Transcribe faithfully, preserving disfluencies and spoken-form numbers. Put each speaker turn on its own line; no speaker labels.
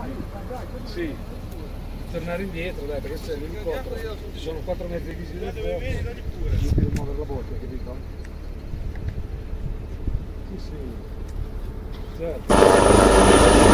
Sì, tornare indietro, dai, perché c'è l'elicottero, ci sono quattro mezzi di visita del fuoco, io devo muovere la botte, capito? Sì, sì, certo.